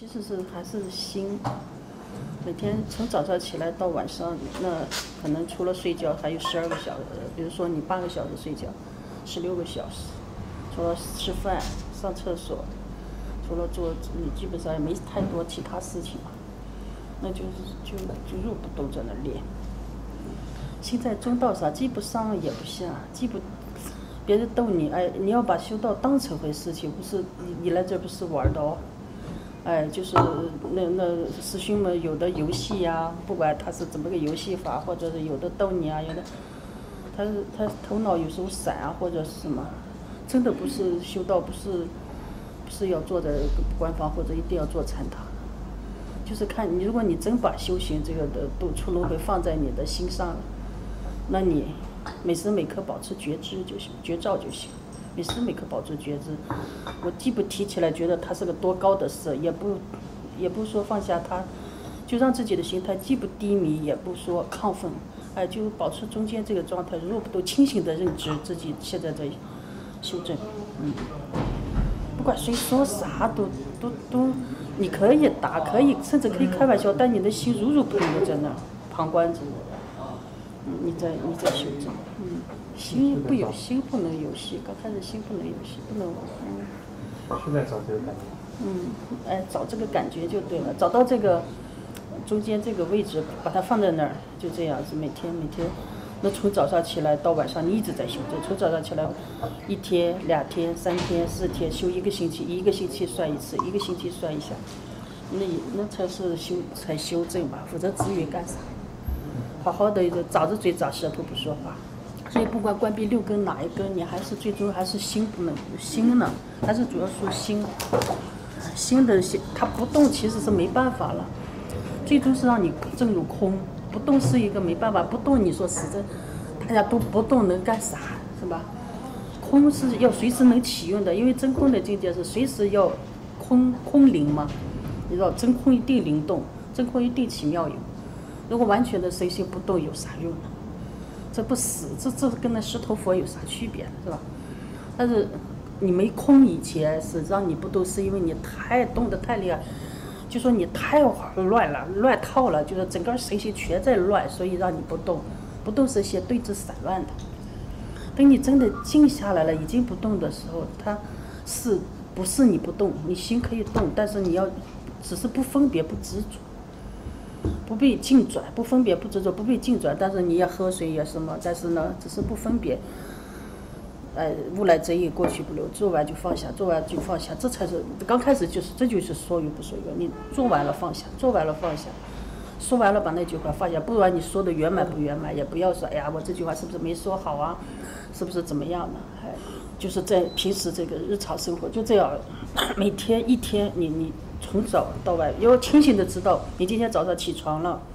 其实是还是心，每天从早上起来到晚上，那可能除了睡觉还有12个小时，比如说你8个小时睡觉，16个小时，除了吃饭、上厕所，除了做，基本上也没太多其他事情嘛，那就入不动在那练。心在中道上，既不上也不下，既不别人逗你，哎，你要把修道当成回事情，不是你来这不是玩的哦。哎，就是那师兄们有的游戏呀，不管他是怎么个游戏法，或者是有的逗你啊，有的他头脑有时候散啊，或者是什么，真的不是修道，不是要坐在官方或者一定要做禅堂，就是看你，如果你真把修行这个的出轮回放在你的心上了，那你每时每刻保持觉知就行，觉照就行。每时每刻保持觉知，我既不提起来觉得它是个多高的事，也不说放下它，就让自己的心态既不低迷，也不说亢奋，哎，就保持中间这个状态，如果都清醒的认知自己现在在修正，不管谁说啥都，你可以答，可以甚至可以开玩笑，但你的心如不动的在那旁观着，你在修正，心不能游戏，刚开始心不能游戏，不能玩。 是在找这个感觉。 哎，找这个感觉就对了，找到这个中间这个位置，把它放在那儿，就这样子，每天，那从早上起来到晚上，你一直在修正，从早上起来1天、2天、3天、4天，修1个星期，1个星期算一次，1个星期算一下，那才是修正吧，否则至于干啥？好好的长着嘴长舌头不说话，所以不管关闭6根哪一根，你还是最终还是心不能心呢，还是主要说心的心，它不动其实是没办法了，最终是让你证入空，不动是一个没办法，不动你说实在，大家都不动能干啥是吧？空是要随时能启用的，因为真空的境界是随时要空灵嘛，你知道真空一定灵动，真空一定起妙用。如果完全的身心不动有啥用呢？这不死，这跟那石头佛有啥区别是吧？但是你没空以前是让你不动，是因为你动得太厉害，就说你太乱了，乱套了，就是整个身心全在乱，所以让你不动。不动是些对峙散乱的。等你真的静下来了，已经不动的时候，它是不是你不动？你心可以动，但是你要只是不分别不执着。不被境转，不分别不执着，不被境转，但是你也喝水也什么，但是呢，只是不分别。物来则隐，过去不留，做完就放下，做完就放下，这才是刚开始这就是说与不说与。你做完了放下，做完了放下，说完了把那句话放下，不管你说的圆满不圆满，也不要说哎呀我这句话是不是没说好啊，是不是怎么样呢？就是在平时这个日常生活就这样，每天一天你从早到晚要清醒的知道，你今天早上起床了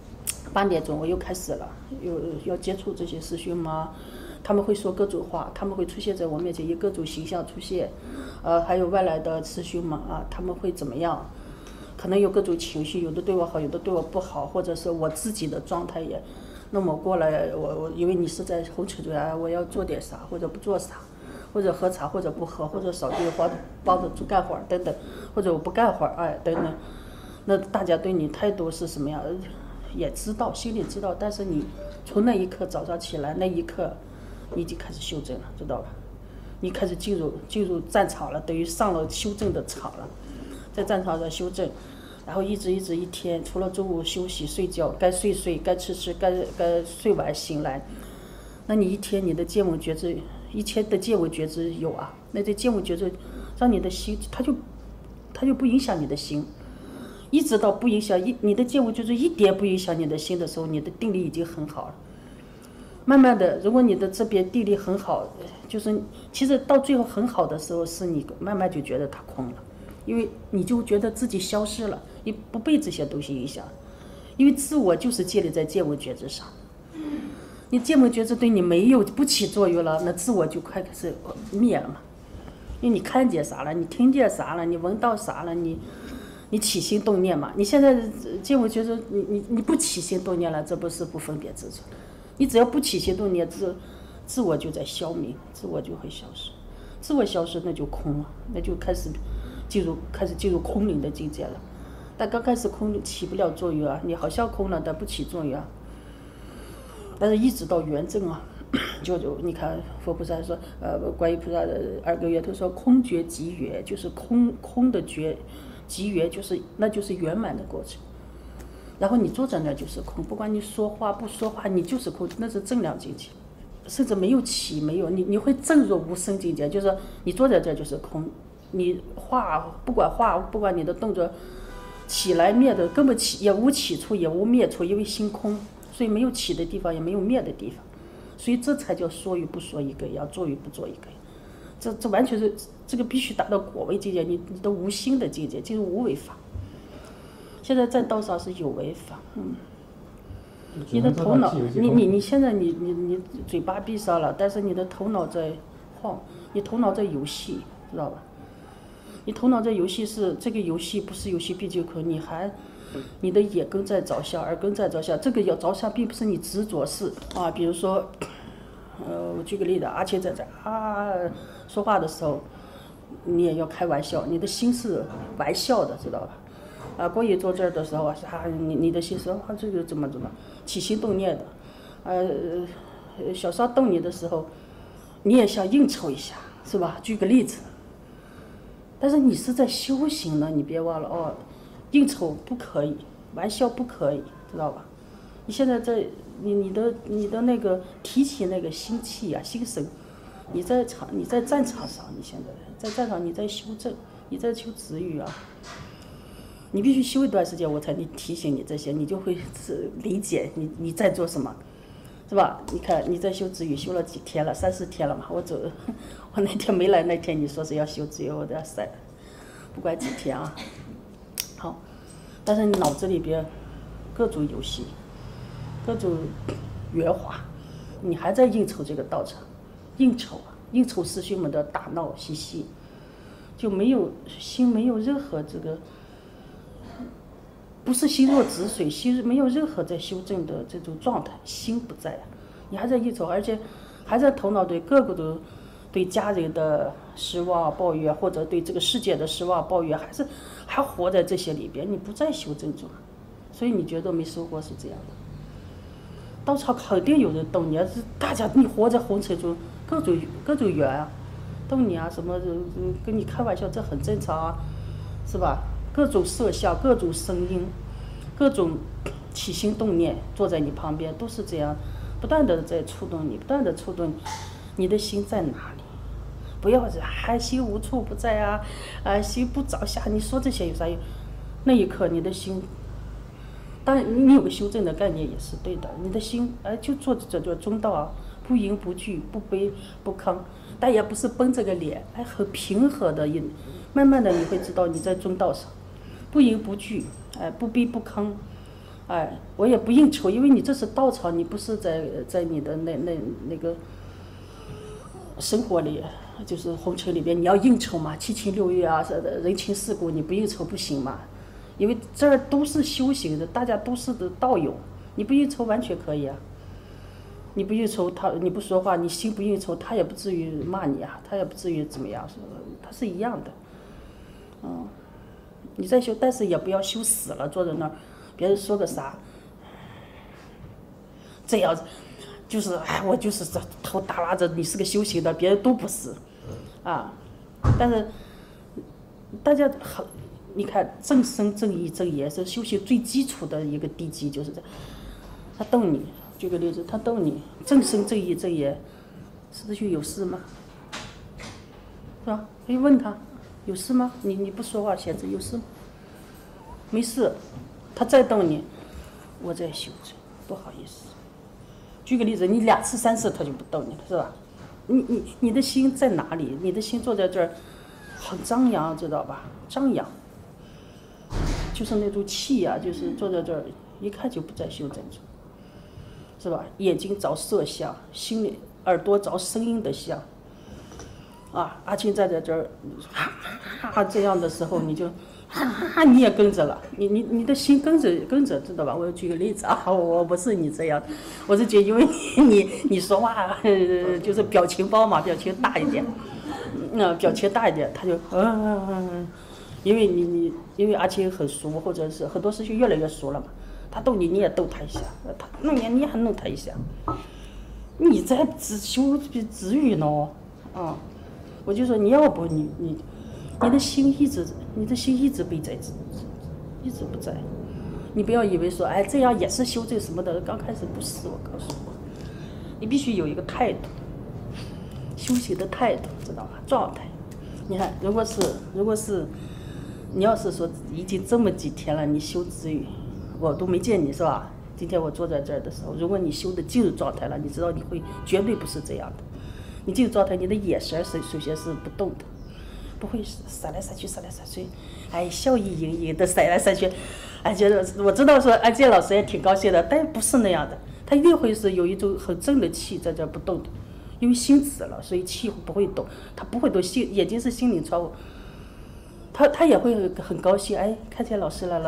，8点钟我又开始了，要接触这些师兄吗？他们会说各种话，他们会出现在我面前，以各种形象出现，还有外来的师兄们啊，他们会怎么样？可能有各种情绪，有的对我好，有的对我不好，或者是我自己的状态也。那么过来，我因为你是在红尘中啊，我要做点啥，或者不做啥，或者喝茶，或者不喝，或者扫地，帮着干活等等，或者我不干活等等。那大家对你态度是什么样？也知道，心里知道，但是你从那一刻早上起来那一刻，你已经开始修正了，知道吧？你开始进入战场了，等于上了修正的场了，在战场上修正，然后一直一天，除了中午休息睡觉，该睡，该吃，该睡完醒来，那你一天你的见闻觉知，1000的见闻觉知有啊，那这见闻觉知让你的心，它就不影响你的心。一直到不影响你的见闻觉知一点不影响你的心的时候，你的定力已经很好了。慢慢的，如果你的这边定力很好，就是其实到最后很好的时候，是你慢慢就觉得它空了，因为你就觉得自己消失了，你不被这些东西影响，因为自我就是建立在见闻觉知上。你见闻觉知对你不起作用了，那自我就快开始灭了嘛。因为你看见啥了，你听见啥了，你闻到啥了，你起心动念嘛。你现在见闻觉知，你不起心动念了，这不是不分别执着。你只要不起心动念，自我就在消弭，自我就会消失。自我消失，那就空了，那就开始开始进入空灵的境界了。但刚开始空起不了作用啊，你好像空了，但不起作用啊。但是一直到圆正啊，就你看佛菩萨说，观音菩萨的2个月，他说空觉即圆，就是空的觉即圆，那就是圆满的过程。然后你坐在那儿就是空，不管你说话不说话，你就是空，那是正量境界，甚至没有起，没有你会正入无生境界，就是你坐在这儿就是空，你不管你的动作起来灭的根本也无起处也无灭处，因为心空，所以没有起的地方也没有灭的地方，所以这才叫说与不说一个，要做与不做一个。这完全是这个必须达到果位境界，你的无心的境界就是无为法。现在在道上是有为法，你的头脑，你现在你嘴巴闭上了，但是你的头脑在晃，你头脑在游戏，知道吧？你头脑在游戏是这个游戏不是游戏必就可，你的眼根在着相，耳根在着相，这个要着相并不是你执着是啊，比如说，我举个例子，阿切在这说话的时候，你也要开玩笑，你的心是玩笑的，知道吧？郭爷坐这儿的时候啊，你的心说这个怎么起心动念的，小沙动你的时候，你也想应酬一下，是吧？举个例子，但是你是在修行呢，你别忘了哦，应酬不可以，玩笑不可以，知道吧？你现在在你的那个提起那个心气啊，心神，你在战场上，你现在在战场，你在修正，你在修止语啊。你必须修一段时间，我才能提醒你这些，你就会理解你在做什么，是吧？你看你在修止语修了几天了，3、4天了嘛。我那天没来那天，你说是要修止语，我都要晒，不管几天啊。好，但是你脑子里边各种游戏，各种圆滑，你还在应酬这个道场，应酬师兄们的打闹嬉戏，就没有任何这个。不是心若止水，心没有任何在修正的这种状态，心不在，你还在应酬，而且还在头脑对各个的对家人的失望抱怨，或者对这个世界的失望抱怨，还活在这些里边，你不在修正中，所以你觉得没收获是这样的。道场肯定有人动你，大家你活在红尘中，各种缘啊，动你啊什么跟你开玩笑，这很正常啊，是吧？各种色相，各种声音，各种起心动念，坐在你旁边都是这样，不断的在触动你，不断的触动你的心在哪里？不要心无处不在啊，心不着相，你说这些有啥用？那一刻你的心，当然你有个修正的概念也是对的，你的心就做这个中道啊，不迎不惧，不卑不亢，但也不是绷着个脸，很平和的，慢慢的你会知道你在中道上。不迎不惧，不卑不亢，我也不应酬，因为你这是道场，你不是在你的那个生活里，就是红尘里边，你要应酬嘛，七情六欲啊，人情世故，你不应酬不行嘛，因为这儿都是修行的，大家都是的道友，你不应酬完全可以啊，你不应酬你不说话，你心不应酬，他也不至于骂你啊，他也不至于怎么样，他是一样的，你在修，但是也不要修死了，坐在那儿，别人说个啥，这样子，就是我就是这头耷拉着，你是个修行的，别人都不是，但是大家你看正生正义正言是修行最基础的一个地基，就是这，他动你，举个例子，他动你，正生正义正言，是不是有事吗？是吧？可以问他。有事吗？你不说话，写字有事吗？没事，他再动你，我在修正，不好意思。举个例子，你2次3次他就不动你了，是吧？你的心在哪里？你的心坐在这儿，很张扬，知道吧？张扬，就是那种气啊，就是坐在这儿，一看就不在修正中，是吧？眼睛着色相，心里耳朵着声音的相。阿青站在这儿，这样的时候你就，你也跟着了，你的心跟着，知道吧？我举个例子啊，我不是你这样，我是觉得因为你说话就是表情包嘛，表情大一点，表情大一点，他就因为阿青很熟，或者是很多事情越来越熟了嘛，他逗你，你也逗他一下，他弄你还弄他一下，你在自修止语呢，啊，我就说你要不你的心一直被在，一直不在，你不要以为说哎这样也是修这什么的，刚开始不是，我告诉你，你必须有一个态度，修行的态度，知道吧？状态，你看，如果是。你要是说已经这么几天了，你修止语，我都没见你是吧？今天我坐在这儿的时候，如果你修的进入状态了，你知道你会绝对不是这样的。你进入状态，你的眼神首先是不动的，不会闪来闪去，哎，笑意盈盈的闪来闪去，哎，觉得我知道说安建老师也挺高兴的，但不是那样的，他越会是有一种很正的气在这不动的，因为心止了，所以气不会动，他不会动，眼睛是心灵窗户。他也会很高兴，哎，看见老师了，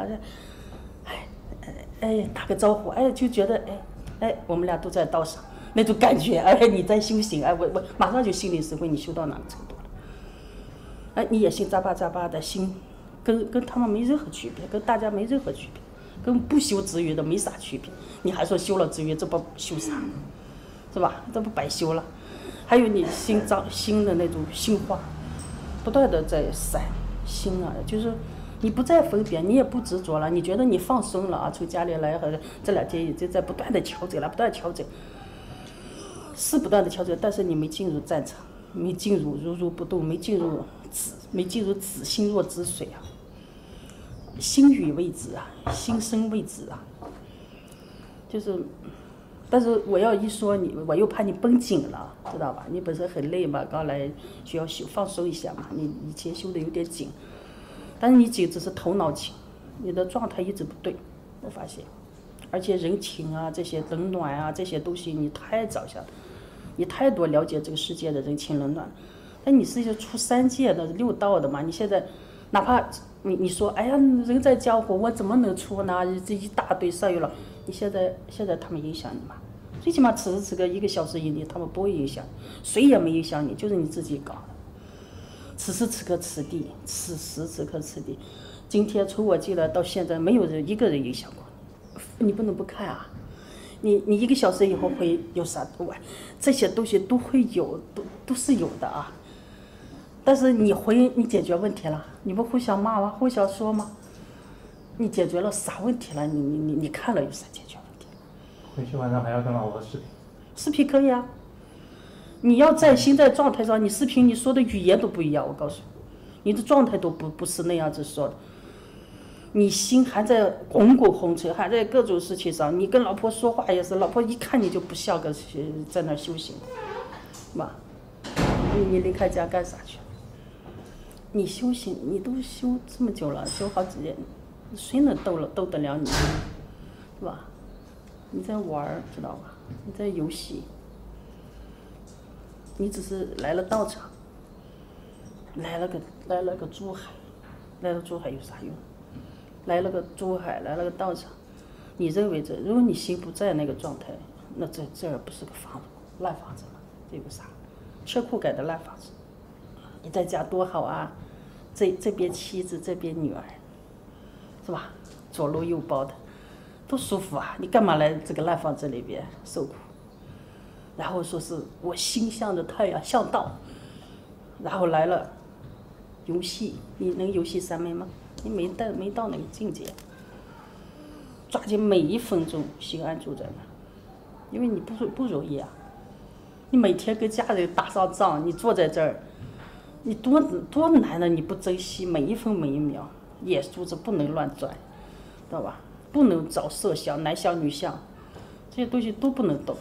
哎，打个招呼，哎，就觉得哎，我们俩都在道上那种感觉，哎，你在修行，哎，我马上就心领神会，你修到哪个程度了？哎，你也心扎巴的心，跟他们没任何区别，跟大家没任何区别，跟不修止语的没啥区别。你还说修了止语，这不修啥，是吧？这不白修了？还有你心的那种心花。不断的在散心啊，就是你不再分别，你也不执着了，你觉得你放松了啊，从家里来和这2天已经在不断的调整了，不断调整，是不断的调整，但是你没进入战场，没进入如不动，没进入止心若止水啊，心语为止啊，心生为止啊，就是。但是我要一说你，我又怕你绷紧了，知道吧？你本身很累嘛，刚来需要放松一下嘛。你以前修的有点紧，但是你紧只是头脑紧，你的状态一直不对，我发现。而且人情啊，这些冷暖啊，这些东西你太着相，你太多了解这个世界的人情冷暖。但你是一个出3界的6道的嘛，你现在哪怕你说，哎呀，人在江湖，我怎么能出呢？这一大堆善友了。你现在他们影响你吗？最起码此时此刻1个小时以内，他们不会影响，谁也没影响你，就是你自己搞的。此时此刻此地，此时此刻此地，今天从我进来到现在，没有一个人影响过你不能不看啊！你1个小时以后会有啥？这些东西都会有，都是有的啊。但是你解决问题了，你不互相骂吗？互相说吗？你解决了啥问题了？你看了有啥解决问题？ 回去晚上还要跟老婆视频。 视频可以啊，你要在心在状态上，你视频你说的语言都不一样，我告诉你，你的状态都不是那样子说的。你心还在滚滚红尘，还在各种事情上，你跟老婆说话也是，老婆一看你就不像个在那修行，是吧？你离开家干啥去？你修行，你都修这么久了，修好几年。谁能逗得了你，是吧？你在玩，知道吧？你在游戏，你只是来了道场，来了个珠海，来了珠海有啥用？来了个珠海，来了个道场，你认为如果你心不在那个状态，那这儿不是个房子，烂房子了，这有啥？缺裤改的烂房子，你在家多好啊！这边妻子，这边女儿。是吧？左搂右抱的，多舒服啊！你干嘛来这个烂房子里边受苦？然后说是我心向着太阳向道，然后来了游戏，你能游戏3昧吗？你没到那个境界。抓紧每1分钟心安住在那，因为你不容易啊！你每天跟家人打上仗，你坐在这儿，你多难呢？你不珍惜每1分每1秒。眼珠子不能乱转，知道吧？不能找色相、男相、女相，这些东西都不能动。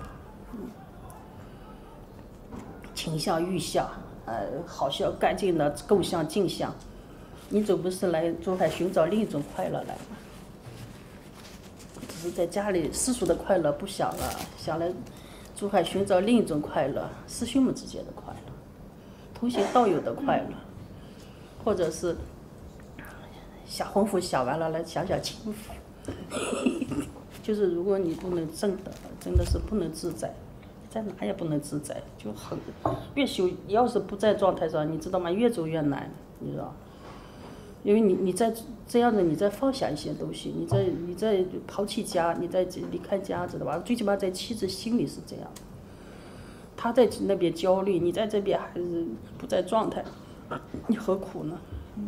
情相、欲相，好相、干净的构相、镜相，你总不是来珠海寻找另一种快乐来吗？只是在家里世俗的快乐不想了，想来珠海寻找另一种快乐，师兄们之间的快乐，同行道友的快乐，或者是。想婚服想完了，来想清福，就是如果你不能真的是不能自在，在哪也不能自在，就很越修，要是不在状态上，你知道吗？越走越难，你知道。 因为你在这样的，你在放下一些东西，你在抛弃家，你在离开家，知道吧？最起码在妻子心里是这样，他在那边焦虑，你在这边还是不在状态，你何苦呢？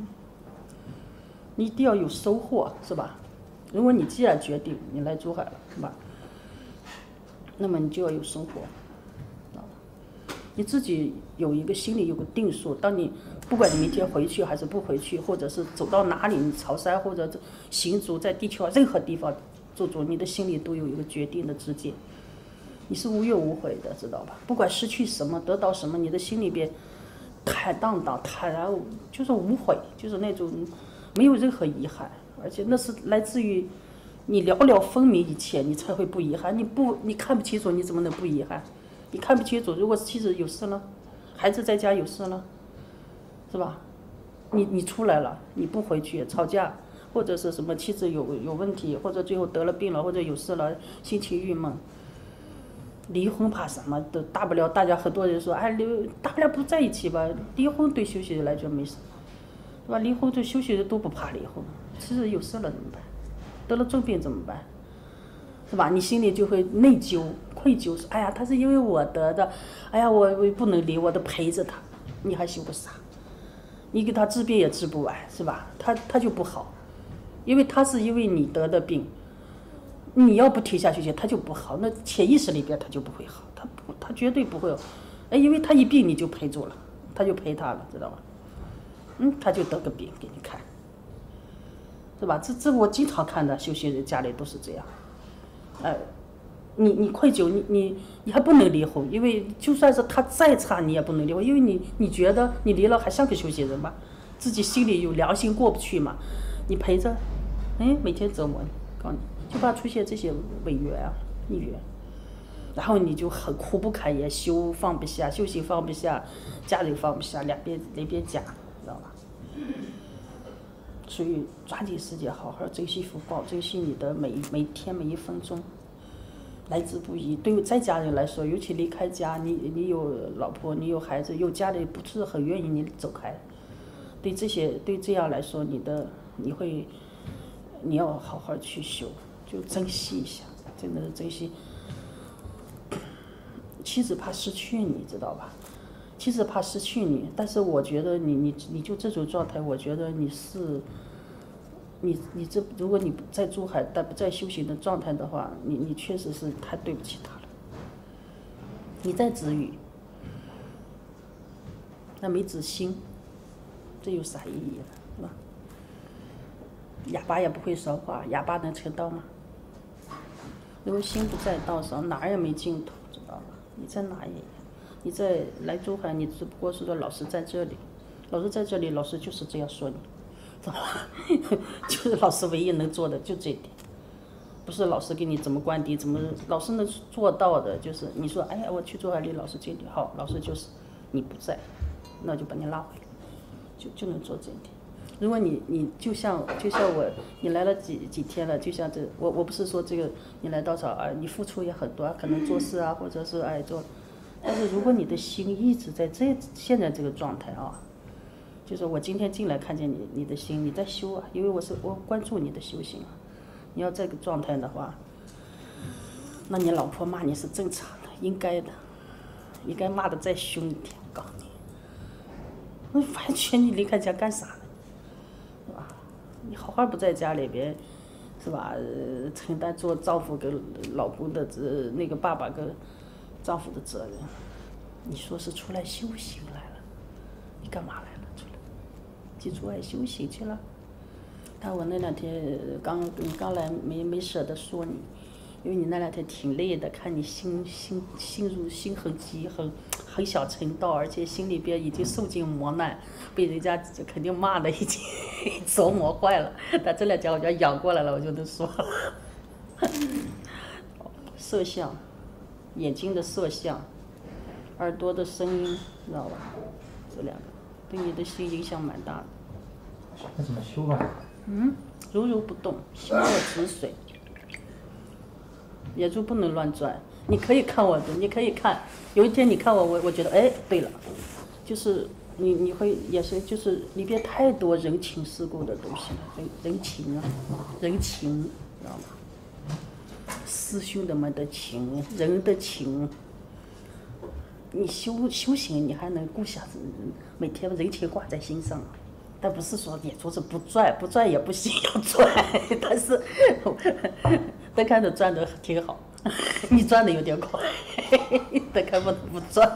你一定要有收获，是吧？如果你既然决定你来珠海了，是吧？那么你就要有生活，你自己有一个心里有个定数。当你不管你明天回去还是不回去，或者是走到哪里，你潮汕或者行足在地球任何地方做主，你的心里都有一个决定的直接，你是无怨无悔的，知道吧？不管失去什么得到什么，你的心里边坦荡荡坦然，就是无悔，就是那种没有任何遗憾，而且那是来自于你寥寥分明以前，你才会不遗憾。你看不清楚，你怎么能不遗憾？你看不清楚，如果妻子有事了，孩子在家有事了，是吧？你出来了，你不回去吵架，或者是什么妻子有问题，或者最后得了病了，或者有事了，心情郁闷。离婚怕什么？都大不了大家很多人说，哎，大不了不在一起吧。离婚对休息人来说没事，是吧？离婚对休息人都不怕离婚，其实有事了怎么办？得了重病怎么办？是吧？你心里就会内疚、愧疚，说：“哎呀，他是因为我得的，哎呀，我不能离，我得陪着他。”你还修个啥？你给他治病也治不完，是吧？他就不好，因为他是因为你得的病，你要不停下去，他就不好。那潜意识里边他就不会好，他绝对不会。哎，因为他一病你就陪住了，他就陪他了，知道吧？他就得个病给你看，是吧？这我经常看的修行人家里都是这样。你愧疚，你还不能离婚，因为就算是他再差，你也不能离婚，因为你觉得你离了还像个修行人吗？自己心里有良心过不去嘛？你陪着，每天折磨你，告诉你，就怕出现这些违缘啊、逆缘，然后你就很苦不堪言，修放不下，修行放不下，家人放不下，两边夹，知道吧？所以抓紧时间，好好珍惜福报，珍惜你的每一天每一分钟，来之不易。对于在家人来说，尤其离开家，你有老婆，你有孩子，有家人不是很愿意你走开。对这样来说，你要好好去修，就珍惜一下，真的是珍惜。妻子怕失去你，知道吧？妻子怕失去你，但是我觉得你就这种状态，我觉得你这，如果你在珠海但不在修行的状态的话，你确实是太对不起他了。你在止语，那没止心，这有啥意义呢？是吧？哑巴也不会说话，哑巴能成道吗？如果心不在道上，哪儿也没尽头，知道吧？你在哪也一样。你在来珠海，你只不过是说老师在这里，老师在这里，老师就是这样说你，知道吧？就是老师唯一能做的就这一点，不是老师给你怎么灌顶，老师能做到的就是你说，哎呀，我去珠海离老师近点，好，老师就是你不在，那就把你拉回来，就能做这一点。如果你就像我，你来了几天了，就像这我不是说这个你来到这儿，你付出也很多，可能做事啊，或者是做。但是如果你的心一直在现在这个状态啊，就是我今天进来看见你的心你在修啊，因为我关注你的修行啊，你要这个状态的话，那你老婆骂你是正常的，应该的，应该骂的再凶一点，我告诉你，完全你离开家干啥呢？是吧？你好好不在家里边，是吧？承担做丈夫跟老公的那个爸爸跟丈夫的责任，你说是出来修行来了，你干嘛来了？出来，去珠海修行去了？但我那两天刚来没舍得说你，因为你那两天挺累的，看你心很急，很想成道，而且心里边已经受尽磨难，被人家肯定骂的已经折磨坏了。但这两天我就养过来了，我就能说了。色相。眼睛的色相，耳朵的声音，知道吧？这两个对你的心影响蛮大的。 那怎么修啊？ 如如不动，心若止水，眼珠不能乱转。你可以看我的，你可以看。有一天你看我觉得，哎，对了，就是你会也是就是里边太多人情世故的东西了，人情啊，人情，知道吗？师兄的们的情，人的情。你修行，你还能顾下每天人情挂在心上，但不是说眼珠子不转也不行，要转。但是，但看着转的挺好，你转的有点快，但看不转。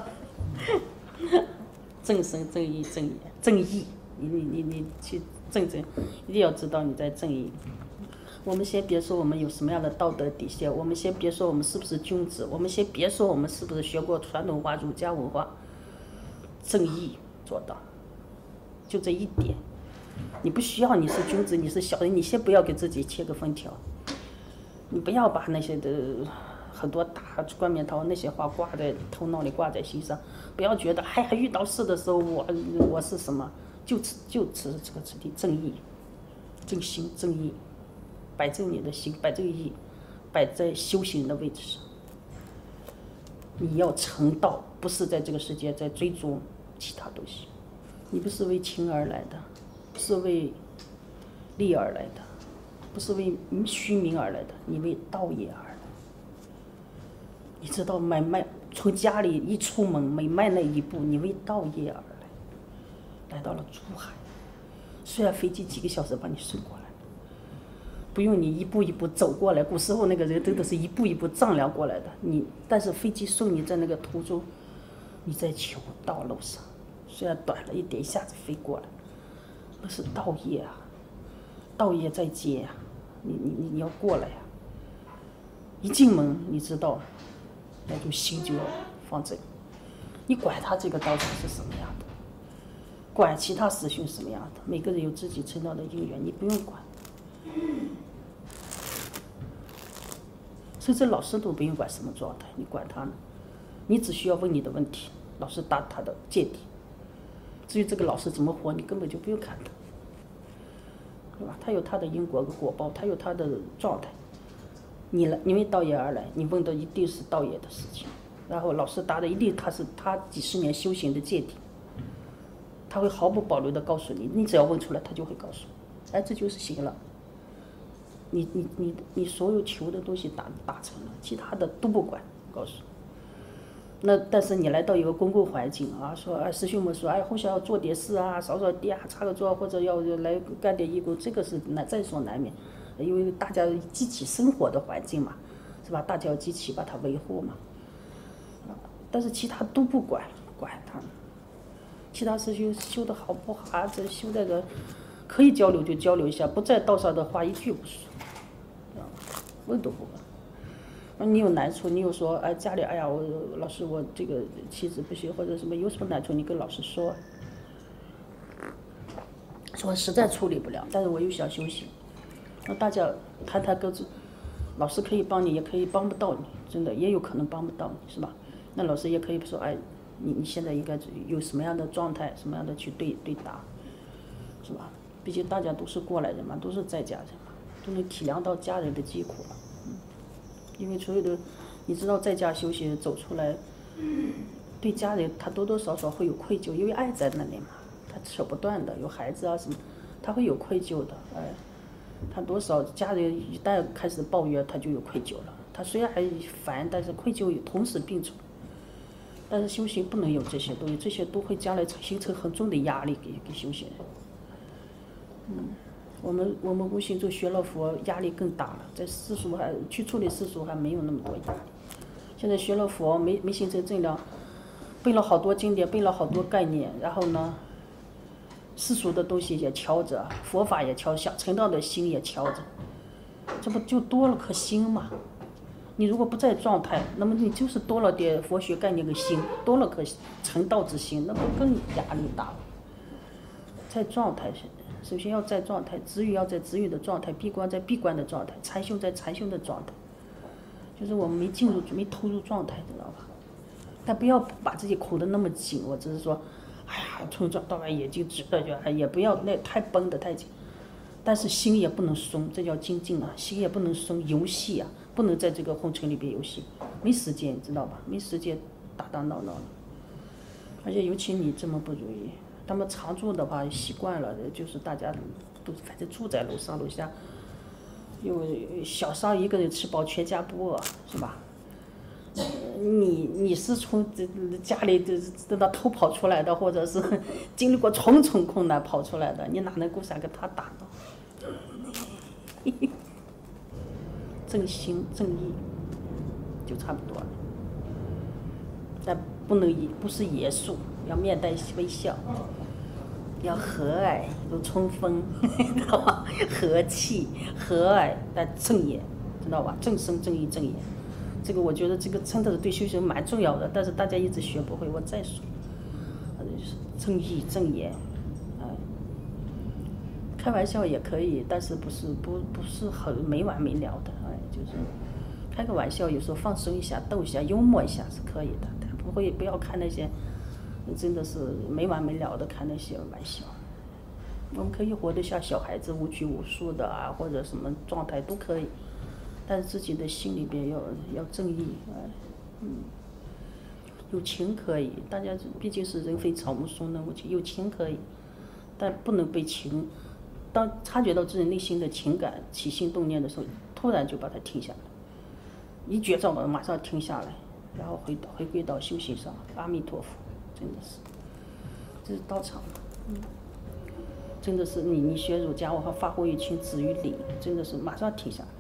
正生正义正义，你去正，一定要知道你在正义。我们先别说我们有什么样的道德底线，我们先别说我们是不是君子，我们先别说我们是不是学过传统文化儒家文化，正义做到，就这一点。你不需要你是君子，你是小人，你先不要给自己切个封条，你不要把那些的很多大冠冕堂皇那些话挂在头脑里，挂在心上，不要觉得还遇到事的时候我是什么，就持这个词体正义、正心、正义。摆正你的心，摆正义，摆在修行的位置上。你要成道，不是在这个世界在追逐其他东西。你不是为情而来的，不是为利而来的，不是为虚名而来的，你为道业而来。你知道从家里一出门每迈那一步，你为道业而来，来到了珠海。虽然飞机几个小时把你送过来。不用你一步一步走过来，古时候那个人真的是一步一步丈量过来的。但是飞机送你在那个途中，你在求道路上，虽然短了一点，一下子飞过来，那是道业啊，道业在接啊，你要过来呀。一进门你知道，那就心就要放正。你管他这个道场是什么样的，管其他师兄什么样的，每个人有自己成道的因缘，你不用管。甚至老师都不用管什么状态，你管他呢？你只需要问你的问题，老师答他的见地。至于这个老师怎么活，你根本就不用看他，对吧？他有他的因果和果报，他有他的状态。你为道业而来，你问的一定是道业的事情，然后老师答的一定是他几十年修行的见地，他会毫不保留的告诉你，你只要问出来，他就会告诉你，哎，这就是行了。你所有求的东西达成了，其他的都不管，告诉你。那但是你来到一个公共环境啊，说哎师兄们说哎后续要做点事啊，扫扫地啊，擦个桌，或者要来干点义工，这个是在所难免，因为大家集体生活的环境嘛，是吧？大家要集体把它维护嘛。但是其他都不管他，其他师兄修的好不好啊？这修在这可以交流就交流一下，不在道上的话一句不说。问都不问，你有难处，你有说哎家里哎呀我老师我这个妻子不行或者什么有什么难处你跟老师说，说实在处理不了，但是我又想休息，那大家谈各自，老师可以帮你也可以帮不到你，真的也有可能帮不到你，是吧？那老师也可以说哎你现在应该有什么样的状态，什么样的去对答，是吧？毕竟大家都是过来人嘛，都是在家人嘛，都能体谅到家人的疾苦了。因为所有的，你知道在家修行走出来，对家人他多多少少会有愧疚，因为爱在那里嘛，他扯不断的，有孩子啊什么，他会有愧疚的，哎，他多少家人一旦开始抱怨，他就有愧疚了。他虽然还烦，但是愧疚也同时并存。但是修行不能有这些东西，这些都会将来形成很重的压力给修行人。我们无形中学了佛，压力更大了，在世俗还去处理世俗还没有那么多压力。现在学了佛，没形成正量，背了好多经典，背了好多概念，然后呢，世俗的东西也敲着，佛法也敲，想成道的心也敲着，这不就多了颗心嘛？你如果不在状态，那么你就是多了点佛学概念的心，多了颗成道之心，那不更压力大了？在状态上。首先要在状态，止语要在止语的状态，闭关在闭关的状态，禅修在禅修的状态，就是我们没投入状态，知道吧？但不要把自己扣得那么紧，我只是说，哎呀，从早到晚眼睛直的就，也不要那太绷得太紧，但是心也不能松，这叫精进啊，心也不能松，游戏啊，不能在这个红尘里边游戏，没时间，知道吧？没时间打闹了，而且尤其你这么不如意。 他们常住的话习惯了，就是大家都反正住在楼上楼下，有小商一个人吃饱全家不饿，是吧？你是从家里等到偷跑出来的，或者是经历过重重困难跑出来的，你哪能够想跟他打呢？正心正义就差不多了，但不是严肃，要面带微笑，要和蔼如春风，知道吧？和气和蔼但正言，知道吧？正声正义正言。这个我觉得这个真的是对修行蛮重要的，但是大家一直学不会。我再说，就是正义正言，开玩笑也可以，但是不是很没完没了的，就是开个玩笑，有时候放松一下、逗一下、幽默一下是可以的，但不要看那些真的是没完没了的看那些玩笑。我们可以活得像小孩子无拘无束的啊，或者什么状态都可以。但是自己的心里边要正义，有情可以，大家毕竟是人非草木松能无情，有情可以，但不能被情，当察觉到自己内心的情感起心动念的时候，突然就把它停下来，一觉照了马上停下来，然后回归到修行上，阿弥陀佛，真的是，这是道场，真的是你学儒家，我和发乎于情，止于礼，真的是马上停下来。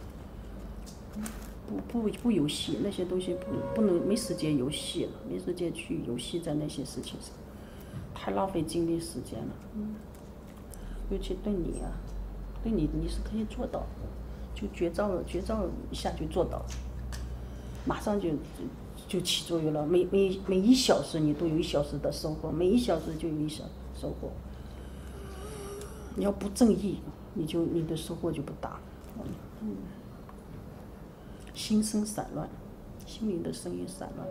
不游戏，那些东西不能没时间游戏了，没时间去游戏在那些事情上，太浪费精力时间了。尤其对你啊，对你是可以做到，就觉照一下就做到了，马上就起作用了。每1小时你都有1小时的收获，每1小时就有1小时收获。你要不正义，你的收获就不大。心声散乱，心灵的声音散乱，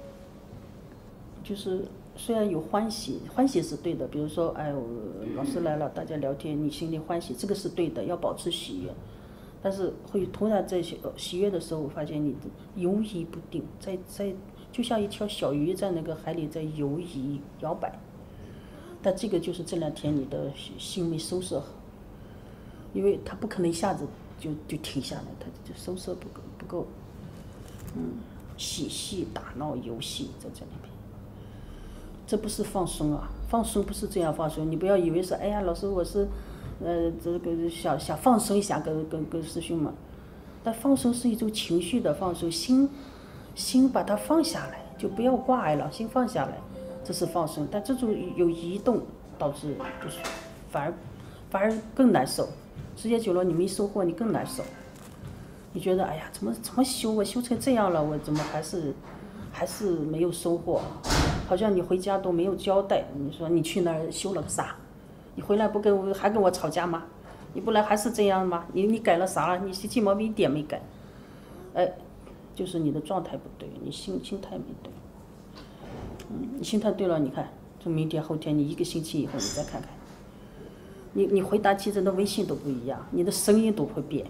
就是虽然有欢喜是对的，比如说，老师来了，大家聊天，你心里欢喜，这个是对的，要保持喜悦。但是会突然在喜悦的时候，发现你的游移不定，就像一条小鱼在那个海里在游移摇摆。但这个就是这2天你的心没收拾好，因为它不可能一下子就停下来，它就收拾不够，嬉戏打闹游戏在这里边，这不是放松啊，放松不是这样放松，你不要以为是，哎呀，老师我是，这个想放松一下跟师兄们，但放松是一种情绪的放松，心把它放下来，就不要挂碍了，心放下来，这是放松，但这种有移动导致不舒服，反而更难受。时间久了，你没收获，你更难受。你觉得，哎呀，怎么修？我修成这样了，我怎么还是没有收获？好像你回家都没有交代。你说你去那儿修了个啥？你回来还跟我吵架吗？你不来还是这样吗？你改了啥了？你习气毛病一点没改。就是你的状态不对，你心态没对。你心态对了，你看，从明天后天，你1个星期以后你再看看。你回答起真的微信都不一样，你的声音都会变，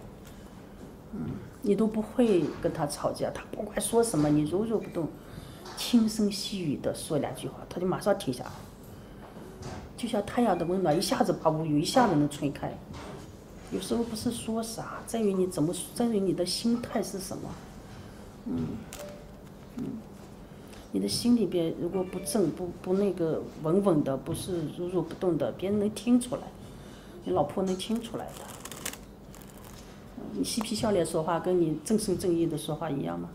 你都不会跟他吵架，他不管说什么，你柔不动，轻声细语的说2句话，他就马上停下来，就像太阳的温暖，一下子把乌云一下子能吹开。有时候不是说啥，在于你的心态是什么，你的心里边如果不正不那个稳的，不是如不动的，别人能听出来，你老婆能听出来的。你嬉皮笑脸说话，跟你正声正义的说话一样吗？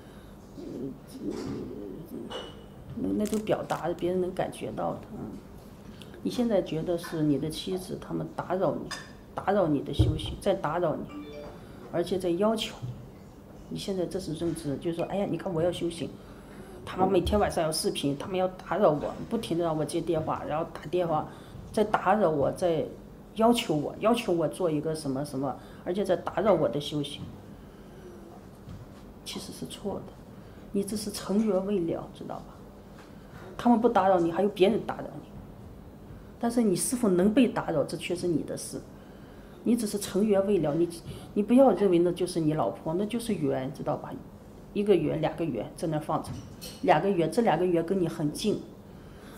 那种表达别人能感觉到的。你现在觉得是你的妻子他们打扰你的休息，在打扰你，而且在要求你现在这是认知，就是说，哎呀，你看我要修行。他们每天晚上要视频，他们要打扰我，不停的让我接电话，然后打电话，在打扰我，在要求我做一个什么什么，而且在打扰我的修行，其实是错的，你这是成缘未了，知道吧？他们不打扰你，还有别人打扰你，但是你是否能被打扰，这却是你的事，你只是成缘未了，你不要认为那就是你老婆，那就是缘，知道吧？1个缘2个缘在那放着，2个缘，这2个缘跟你很近，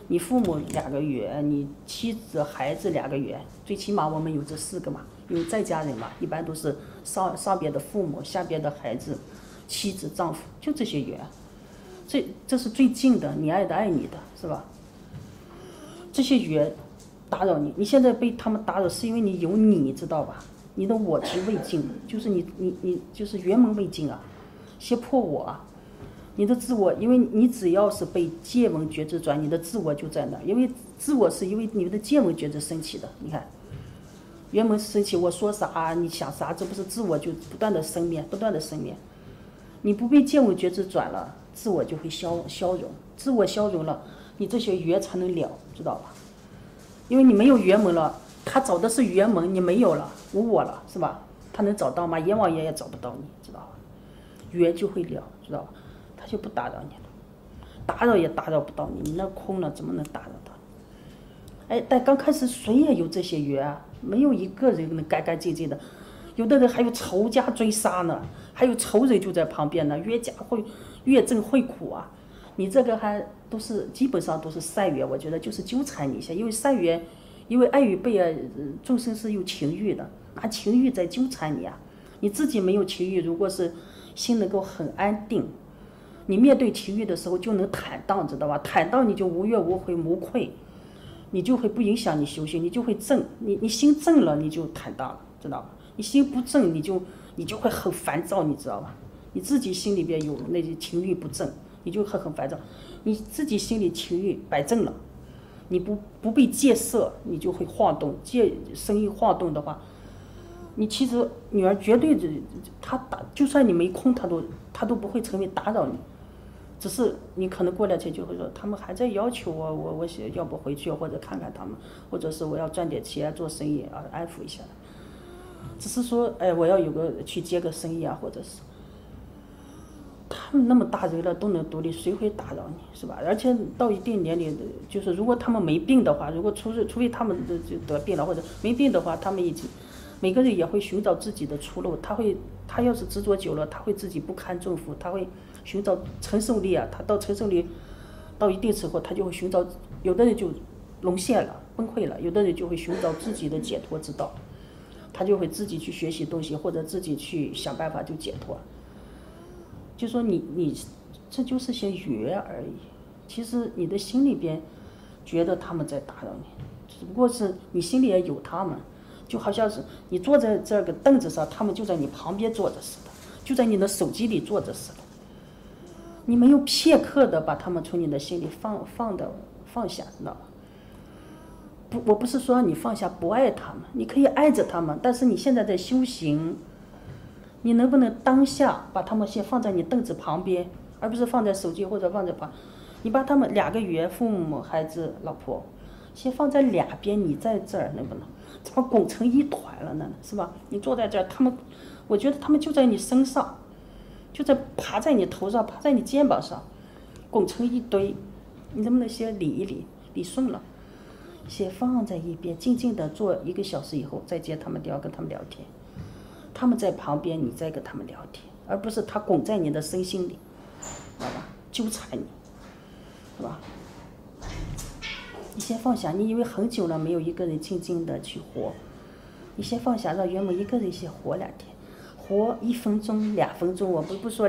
你父母2个月，你妻子孩子2个月，最起码我们有这4个嘛，因为在家人嘛，一般都是上边的父母，下边的孩子，妻子丈夫，就这些月，这是最近的，你爱的爱你的，是吧？这些月打扰你，你现在被他们打扰，是因为你有你知道吧？你的我执未尽，就是你就是圆门未尽啊，胁迫我啊。你的自我，因为你只要是被见闻觉知转，你的自我就在那儿。因为自我是因为你的见闻觉知升起的，你看，原本升起，我说啥，你想啥，这不是自我就不断的生灭，不断的生灭。你不被见闻觉知转了，自我就会消融，自我消融了，你这些缘才能了，知道吧？因为你没有缘门了，他找的是缘门，你没有了，无我了，是吧？他能找到吗？阎王爷也找不到你，知道吧？缘就会了，知道吧？他就不打扰你了，打扰也打扰不到你，你那空了怎么能打扰到你？哎，但刚开始谁也有这些缘啊，没有一个人能干干净净的，有的人还有仇家追杀呢，还有仇人就在旁边呢，越憎会苦啊。你这个还都是基本上都是善缘，我觉得就是纠缠你一下，因为善缘，因为爱与被啊，众生是有情欲的，拿情欲在纠缠你啊。你自己没有情欲，如果是心能够很安定。你面对情欲的时候就能坦荡，知道吧？坦荡你就无怨无悔无愧，你就会不影响你修行，你就会正，你心正了你就坦荡了，知道吧？你心不正你就会很烦躁，你知道吧？你自己心里边有那些情欲不正，你就很烦躁。你自己心里情欲摆正了，你不被戒色，你就会晃动，生意晃动的话，你其实女儿绝对就算你没空，她都不会成为打扰你。只是你可能过2天就会说，他们还在要求我要不回去或者看看他们，或者是我要赚点钱做生意啊，安抚一下。只是说，哎，我要有个去接个生意啊，或者是他们那么大人了都能独立，谁会打扰你，是吧？而且到一定年龄，就是如果他们没病的话，如果除非他们就得病了或者没病的话，他们每个人也会寻找自己的出路。他要是执着久了，他会自己不堪重负，他会寻找承受力啊。他到承受力到一定时候，他就会寻找，有的人就沦陷了、崩溃了，有的人就会寻找自己的解脱之道，他就会自己去学习东西，或者自己去想办法就解脱。就说你这就是些缘而已，其实你的心里边觉得他们在打扰你，只不过是你心里也有他们。就好像是你坐在这个凳子上，他们就在你旁边坐着似的，就在你的手机里坐着似的。你没有片刻的把他们从你的心里放下，知道吧？我不是说你放下不爱他们，你可以爱着他们，但是你现在在修行，你能不能当下把他们先放在你凳子旁边，而不是放在手机或者放在旁？你把他们2个月，父母、孩子、老婆，先放在2边，你在这儿能不能？怎么拱成一团了呢？是吧？你坐在这儿，我觉得他们就在你身上，就在爬在你头上，爬在你肩膀上，拱成一堆。你能不能先理顺了，先放在一边，静静的坐1个小时以后再接他们跟他们聊天。他们在旁边，你再跟他们聊天，而不是他拱在你的身心里，知道吧？纠缠你，是吧？你先放下，你以为很久了没有一个人静静的去活，你先放下，让原本一个人先活2天，活1分钟、2分钟，我不说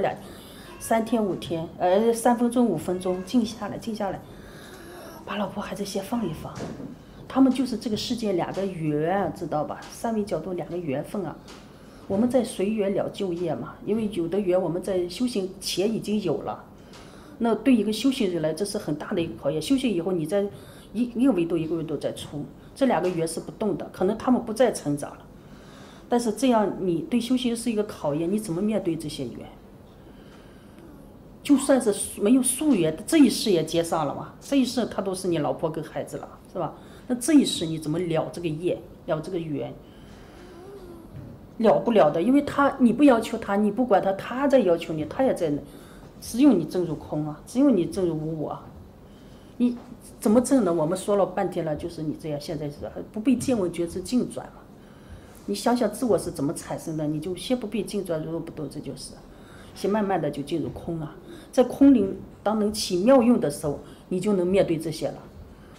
3天5天，3分钟5分钟，静下来，把老婆孩子先放一放，他们就是这个世界2个缘，知道吧？3维角度2个缘分啊，我们在随缘了就业嘛，因为有的缘我们在修行前已经有了，那对一个修行人来，这是很大的一个考验。修行以后，你在一个维度一个维度在出，这2个缘是不动的，可能他们不再成长了。但是这样你对修行是一个考验，你怎么面对这些缘？就算是没有宿缘，这一世也接上了嘛，这一世他都是你老婆跟孩子了，是吧？那这一世你怎么了这个业，了这个缘？了不了的，因为你不要求他，你不管他，他在要求你，他也在那，只有你证入空啊，只有你证入无我啊。你怎么证呢？我们说了半天了，就是你这样，现在是不被见闻觉知境转嘛。你想想自我是怎么产生的，你就先不被境转，如如不动，这就是先慢慢的就进入空啊。在空灵当能起妙用的时候，你就能面对这些了。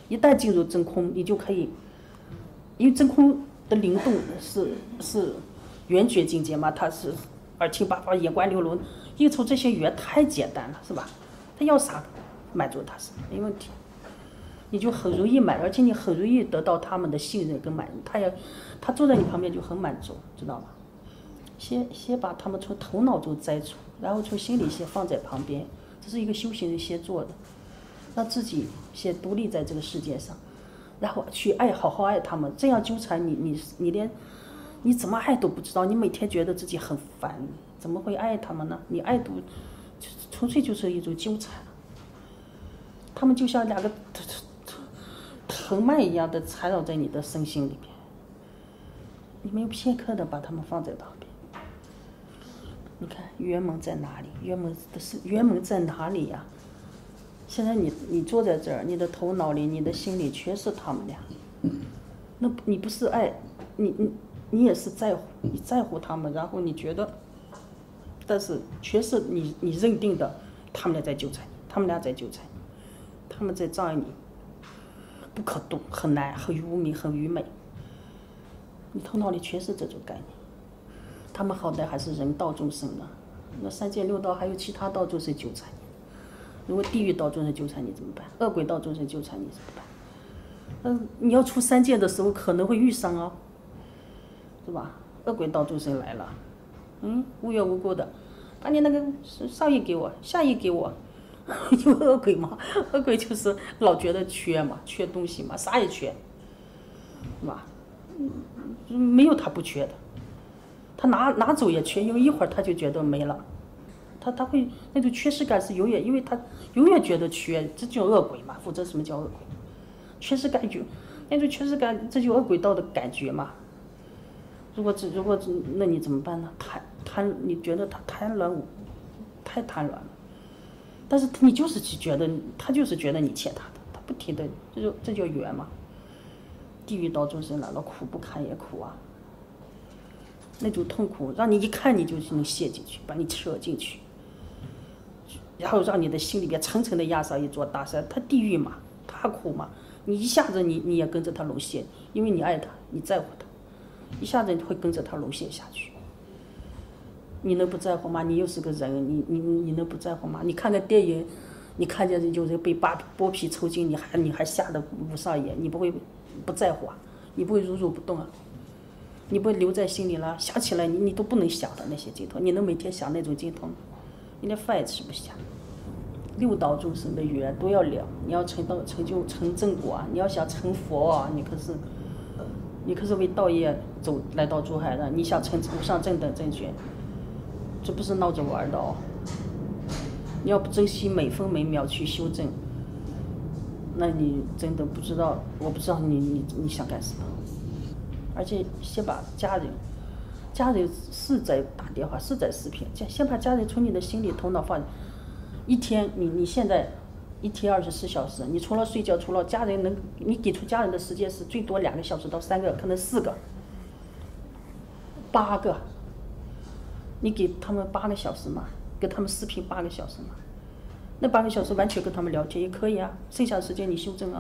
一旦进入真空，你就可以，因为真空的灵动是圆觉境界嘛，它是耳听八方，眼观六路，应酬这些语言太简单了，是吧？他要啥满足他是没问题，你就很容易满，而且你很容易得到他们的信任跟满足，他坐在你旁边就很满足，知道吗？先把他们从头脑中摘除，然后从心里先放在旁边，这是一个修行人先做的，让自己先独立在这个世界上，然后去爱，好好爱他们。这样纠缠你连你怎么爱都不知道，你每天觉得自己很烦，怎么会爱他们呢？你爱都纯粹就是一种纠缠，他们就像两个藤蔓一样的缠绕在你的身心里边，你没有片刻的把他们放在旁边。你看圆门在哪里？圆门在哪里呀？现在你坐在这儿，你的头脑里、你的心里全是他们俩。那你不是爱，你也是在乎，你在乎他们，然后你觉得，但是全是你认定的，他们俩在纠缠你，他们俩在纠缠你，他们在障碍你，不可动，很难，很无名，很愚昧。你头脑里全是这种概念。他们好歹还是人道众生呢，那三界六道还有其他道众生纠缠你，如果地狱道众生纠缠你怎么办？恶鬼道众生纠缠你怎么办？你要出三界的时候可能会遇上哦，是吧？恶鬼道众生来了，无缘无故的，把你那个上亿给我，下亿给我，有恶鬼吗？恶鬼就是老觉得缺嘛，缺东西嘛，啥也缺，是吧？没有他不缺的。他拿走也缺，因为一会儿他就觉得没了，他会那种缺失感是永远，因为他永远觉得缺，这就恶鬼嘛，否则什么叫恶鬼？缺失感就那种缺失感，这就恶鬼道的感觉嘛。如果那你怎么办呢？你觉得他太贪婪了，但是你就是觉得他就是觉得你欠他的，他不停的这叫缘嘛。地狱道众生来了，苦不堪也苦啊。那种痛苦，让你一看你就能陷进去，把你扯进去，然后让你的心里边层层的压上一座大山。他地狱嘛，他苦嘛，你一下子你也跟着他沦陷，因为你爱他，你在乎他，一下子你会跟着他沦陷下去。你能不在乎吗？你又是个人，你能不在乎吗？你看个电影，你看见有人被剥皮抽筋，你还吓得捂上眼，你不会不在乎啊？你不会如如不动啊？你不留在心里了，想起来你都不能想的那些镜头，你能每天想那种镜头吗？你连饭也吃不下。六道众生的缘都要了，你要成正果，你要想成佛啊，你可是为道业来到珠海的，你想成无上正等正觉，这不是闹着玩的哦。你要不珍惜每分每秒去修正，那你真的不知道，我不知道你想干什么。而且先把家人是在打电话，是在视频，先把家人从你的心里头脑放。一天你现在一天24小时，你除了睡觉，除了家人你给出家人的时间是最多2个小时到3个，可能4个、8个，你给他们8个小时嘛，跟他们视频8个小时嘛，那8个小时完全跟他们聊天也可以啊，剩下的时间你修正啊。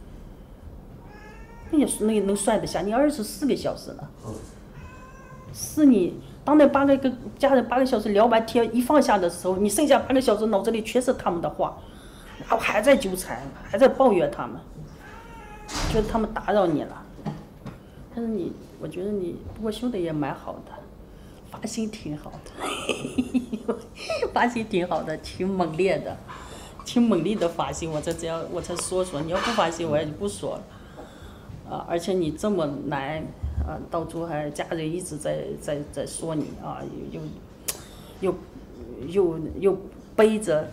那也能算得下，你24个小时了，是你当那8个家人8个小时聊完天一放下的时候，你剩下8个小时脑子里全是他们的话，然后还在纠缠，还在抱怨他们，觉得他们打扰你了。但是我觉得你不过修的也蛮好的，发心挺好的，发心挺好的，挺猛烈的，挺猛烈的发心，我才说，你要不发心我也就不说了。而且你这么难到珠海，家人一直在说你啊，又背着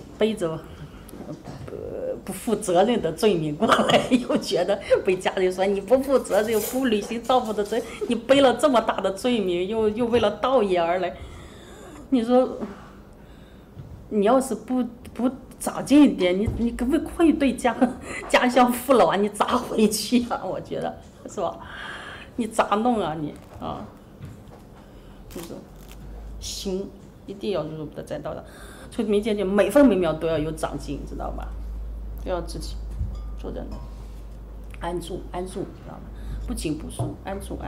不负责任的罪名过来，又觉得被家人说你不负责任，不履行丈夫的责任，你背了这么大的罪名，又为了道业而来，你说你要是不长进一点，你可不可以对家乡父老啊？你咋回去啊？我觉得是吧？你咋弄啊你啊？就是心一定要入的在道上，所以民间就每分每秒都要有长进，知道吧？都要自己坐在那。 安住，知道吧？不紧不松，安住。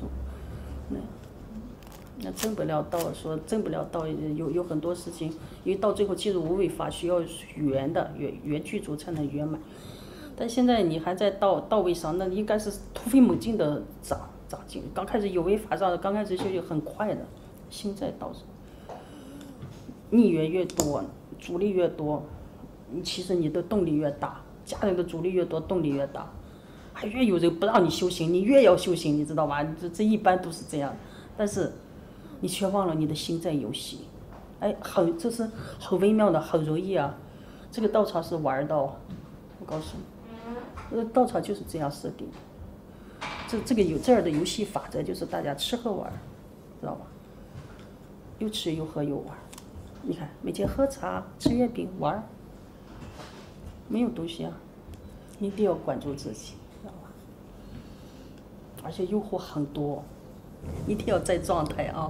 那证不了道，说证不了道，有很多事情，因为到最后进入无为法需要缘的，缘具足才能圆满。但现在你还在道位上，那应该是突飞猛进的长进。刚开始有为法上，刚开始修很快的，心在道上，逆缘越多，阻力越多，其实你的动力越大，家人的阻力越多，动力越大，还越有人不让你修行，你越要修行，你知道吧？这一般都是这样，但是你却忘了你的心在游戏，哎，这是很微妙的，很容易啊。这个道场是玩的哦，我告诉你，道场就是这样设定。这个有这样的游戏法则，就是大家吃喝玩，知道吧？又吃又喝又玩，你看每天喝茶、吃月饼、玩，没有东西啊，你一定要管住自己，知道吧？而且诱惑很多，一定要在状态啊！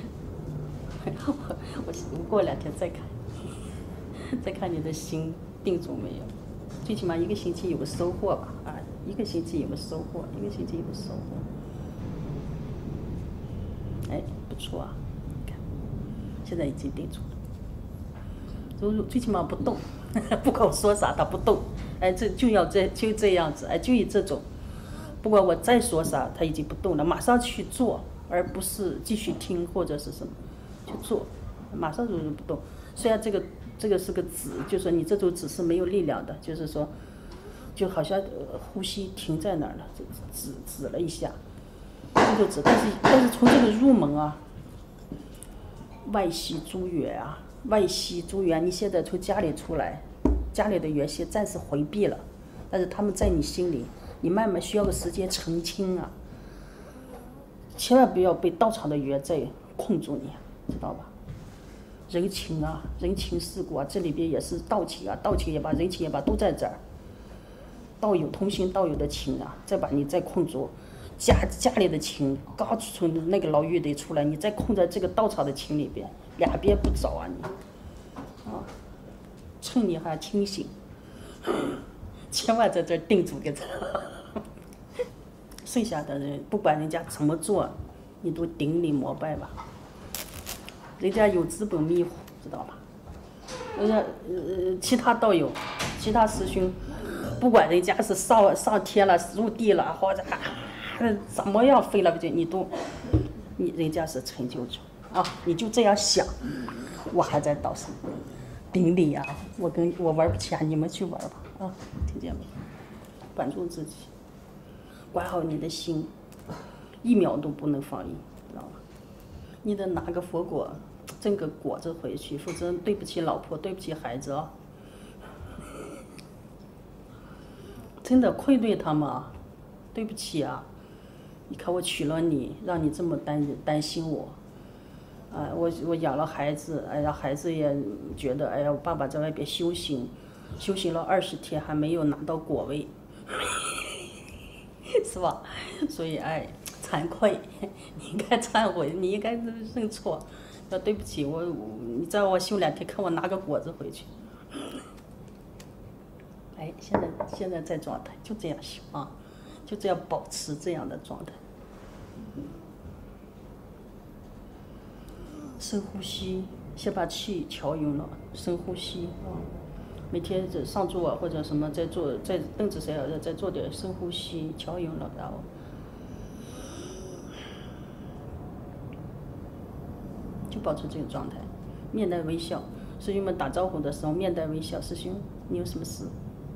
我过2天再看你的心定住没有，最起码1个星期有个收获吧，啊，1个星期有个收获，哎，不错啊，你看，现在已经定住了，最起码不动，不管我说啥他不动，哎，就这样子，哎，就以这种，不管我再说啥他已经不动了，马上去做，而不是继续听或者是什么，去做，马上就不动。虽然这个是个止，就是说你这种止是没有力量的，就是说，就好像呼吸停在那儿了，就止了一下，这个止，但是从这个入门啊，外系诸缘啊，你现在从家里出来，家里的缘先暂时回避了，但是他们在你心里，你慢慢需要个时间澄清啊，千万不要被道场的缘再困住你，知道吧？人情啊，人情世故啊，这里边也是道情啊，道情也罢，人情也罢，都在这儿。道友同心，道友的情啊，再把你再困住，家里的情，刚从那个牢狱里出来，你再困在这个道场的情里边，两边不找啊你，啊，趁你还清醒，千万在这儿定住个这，剩下的人不管人家怎么做，你都顶礼膜拜吧。人家有资本迷糊，知道吧？人家其他道友、其他师兄，不管人家是上天了、入地了，或者怎么样飞了，人家是成就者啊！你就这样想，我还在道上顶礼啊！我玩不起啊，你们去玩吧啊！听见没？管住自己，管好你的心，1秒都不能放逸，知道吧？你得拿个佛果。挣个果子回去，否则对不起老婆，对不起孩子啊！真的愧对他们啊，对不起啊！你看我娶了你，让你这么担心我，啊，我养了孩子，哎呀，孩子也觉得，哎呀，我爸爸在外边修行了20天还没有拿到果位，是吧？所以哎，惭愧，你应该忏悔，你应该认错。对不起，你再我修2天，看我拿个果子回去。哎，现在在状态，就这样修啊，就这样保持这样的状态。深呼吸，先把气调匀了，深呼吸啊。每天上座啊或者什么，在凳子上再做点深呼吸，调匀了，然后。就保持这个状态，面带微笑。师兄们打招呼的时候面带微笑，师兄，你有什么事？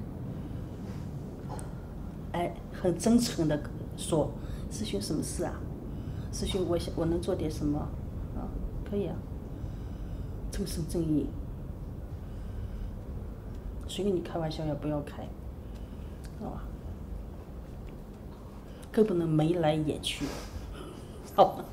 哎，很真诚的说，师兄什么事啊？师兄，我能做点什么？啊，可以啊。正声正义，谁跟你开玩笑也不要开，知道吧？更不能眉来眼去，好吧？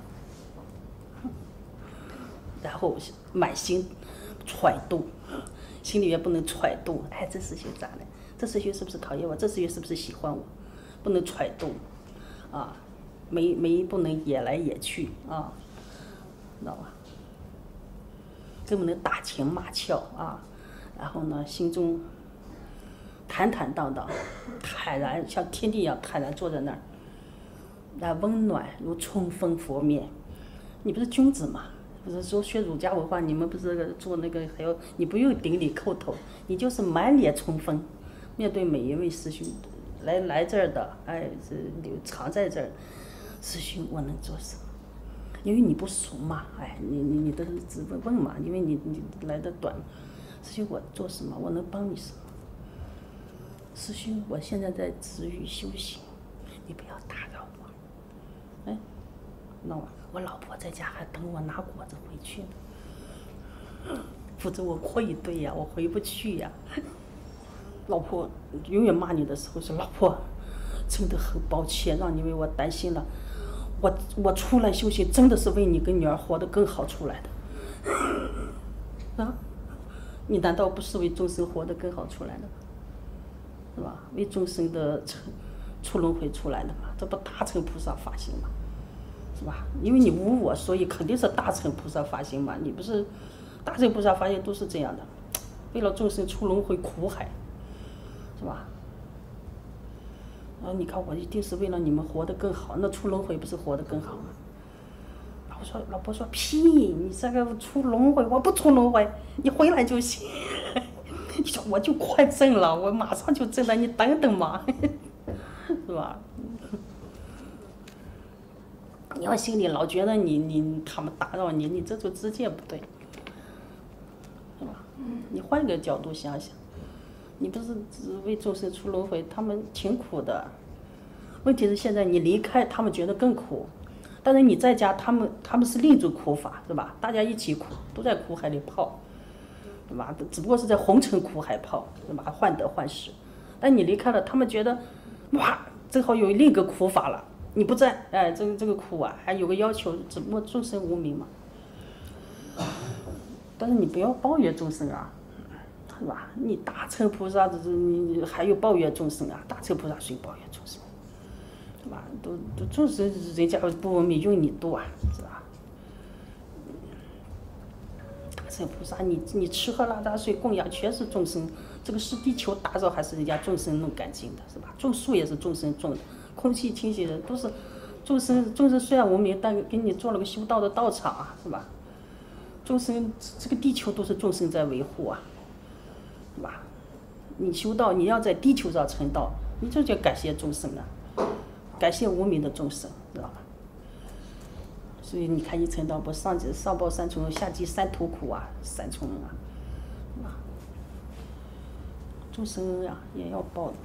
然后满心揣度，心里面不能揣度。哎，这师兄咋了？这师兄是不是讨厌我？这师兄是不是喜欢我？不能揣度，啊，眉不能眼来眼去啊，知道吧？更不能打情骂俏啊。然后呢，心中坦坦荡荡、坦然，像天地一样坦然坐在那儿，那温暖如春风拂面。你不是君子吗？不是说学儒家文化，你们不是做那个还要你不用顶礼叩头，你就是满脸春风，面对每一位师兄来这儿的，哎，常在这儿，师兄我能做什么？因为你不熟嘛，哎，你都是只问嘛，因为你来的短，师兄我做什么？我能帮你什么？师兄我现在在止语修行，你不要打扰我。哎，那我老婆在家还等我拿果子回去呢，否则我哭一顿呀，我回不去呀。老婆永远骂你的时候说：“老婆，真的很抱歉，让你为我担心了。我出来修行，真的是为你跟女儿活得更好出来的。啊，你难道不是为众生活得更好出来的吗？是吧？为众生的出轮回出来的嘛，这不大乘菩萨发心嘛，是吧？因为你无我，所以肯定是大乘菩萨发心嘛。你不是大乘菩萨发心都是这样的，为了众生出轮回苦海。”是吧？你看我一定是为了你们活得更好，那出轮回不是活得更好吗？老婆说屁，你这个出轮回，我不出轮回，你回来就行。你说我就快证了，我马上就证了，你等等嘛，是吧？你要心里老觉得他们打扰你，你这就直接不对，是吧？你换个角度想想。你不是只为众生出轮回，他们挺苦的。问题是现在你离开，他们觉得更苦。但是你在家，他们是另一种苦法，是吧？大家一起苦，都在苦海里泡，是吧？只不过是在红尘苦海泡，是吧？患得患失。但你离开了，他们觉得，哇，正好有另一个苦法了。你不在，哎，这个苦啊，还有个要求，只不过众生无明嘛。但是你不要抱怨众生啊。是吧？你大乘菩萨你还有抱怨众生啊？大乘菩萨谁抱怨众生？是吧？都众生人家不文明用你度啊，是吧？大乘菩萨你吃喝拉撒睡供养全是众生，这个是地球打造还是人家众生弄干净的，是吧？种树也是众生种的，空气清新的都是众生虽然文明，但给你做了个修道的道场啊，是吧？众生这个地球都是众生在维护啊。是吧？你修道，你要在地球上成道，你就叫感谢众生啊，感谢无名的众生，知道吧？所以你看，一成道不上报三重，下济三途苦啊，三重啊，是吧？众生呀也要报的，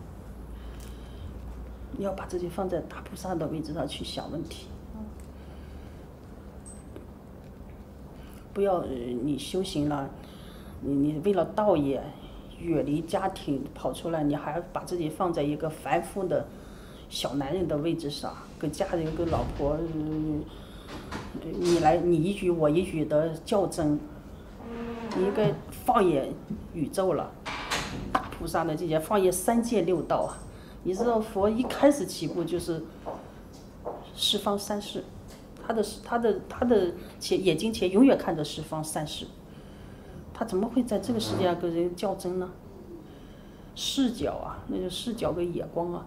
你要把自己放在大菩萨的位置上去想问题，不要你修行了。你为了道业，远离家庭跑出来，你还把自己放在一个凡夫的小男人的位置上，跟家人跟老婆，你一句我一句的较真，你应该放眼宇宙了。大菩萨的境界，放眼三界六道啊！你知道佛一开始起步就是十方三世，他的眼睛前永远看着十方三世。他怎么会在这个世界上跟人较真呢？视角啊，那就视角跟眼光啊。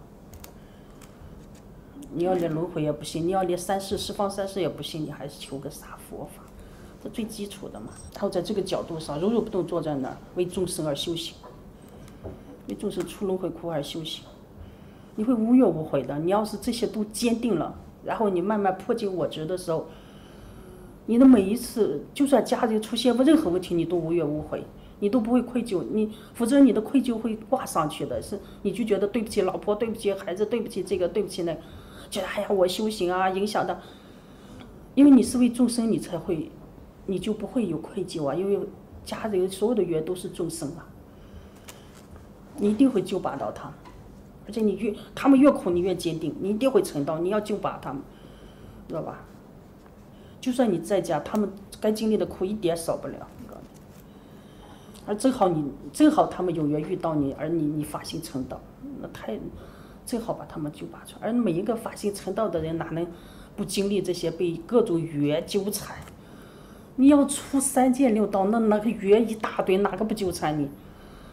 你要连轮回也不行，你要连十方三世也不行，你还是求个啥佛法？这最基础的嘛。然后在这个角度上，如如不动坐在那儿，为众生而修行，为众生出轮回苦而修行，你会无怨无悔的。你要是这些都坚定了，然后你慢慢破解我执的时候。你的每一次，就算家里出现任何问题，你都无怨无悔，你都不会愧疚，否则你的愧疚会挂上去的，是你就觉得对不起老婆，对不起孩子，对不起这个，对不起那个，觉得哎呀我修行啊影响的，因为你是为众生，你才会，你就不会有愧疚啊，因为家人所有的缘都是众生啊，你一定会救拔到他们，而且他们越苦，你越坚定，你一定会成道，你要救拔他们，知道吧？就算你在家，他们该经历的苦一点少不了。而正好他们有缘遇到你，而你发心成道，那正好把他们救拔出来。而每一个发心成道的人，哪能不经历这些被各种缘纠缠？你要出三界六道，那个缘一大堆，哪个不纠缠你？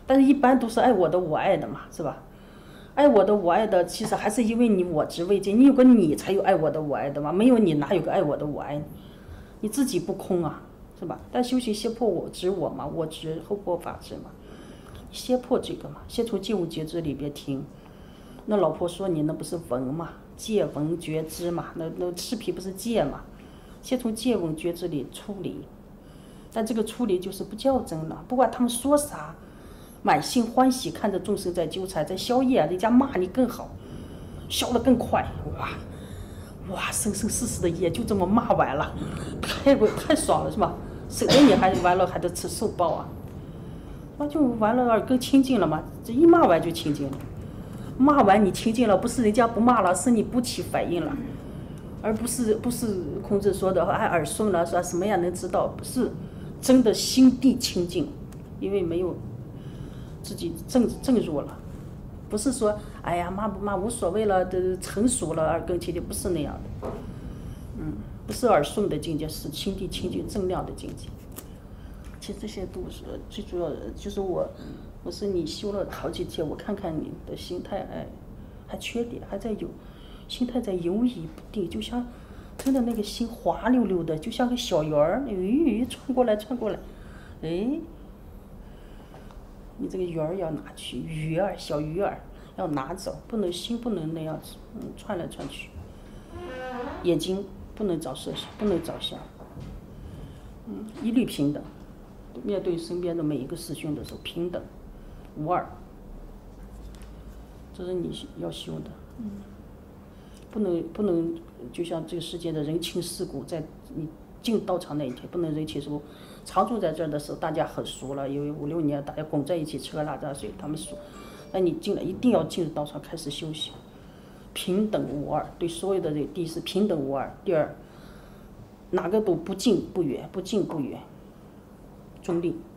但是一般都是爱我的我爱的嘛，是吧？爱我的我爱的，其实还是因为你我执未尽，你有个你才有爱我的我爱的嘛，没有你哪有个爱我的我爱你？你自己不空啊，是吧？但修行先破我执我嘛，我执后破法执嘛，先破这个嘛，先从戒无觉知里边听。那老婆说你那不是闻嘛，戒闻觉知嘛，那视频不是戒嘛？先从戒闻觉知里处理，但这个处理就是不较真了，不管他们说啥，满心欢喜看着众生在纠缠，在消业，人家骂你更好，消得更快，哇，生生世世的业就这么骂完了，太爽了是吧？省得你还完了还得吃受报啊，那就完了，耳根清净了嘛，这一骂完就清净了。骂完你清净了，不是人家不骂了，是你不起反应了，而不是孔子说的耳顺了，说什么样能知道？不是真的心地清净，因为没有自己正入了，不是说哎呀骂不骂无所谓了，都成熟了耳根清净，不是那样的，不是耳顺的境界，是心地清净正量的境界。其实这些都是最主要的，就是我是你修了好几天，我看看你的心态，还缺点，还在心态在游移不定，就像真的那个心滑溜溜的，就像个小鱼儿，鱼穿过来，你这个鱼儿要拿去，小鱼儿要拿走，心不能那样子，窜来窜去，眼睛不能找色相，不能找相，一律平等。面对身边的每一个师兄的时候，平等无二，这是你要修的。不能就像这个世界的人情世故，在你进道场那一天，不能人情世故。常住在这儿的时候，大家很熟了，因为5、6年大家拱在一起吃喝拉撒睡，他们熟。那你进来一定要进入道场开始修行，平等无二，对所有的人，第一是平等无二，第二哪个都不近不远，中立，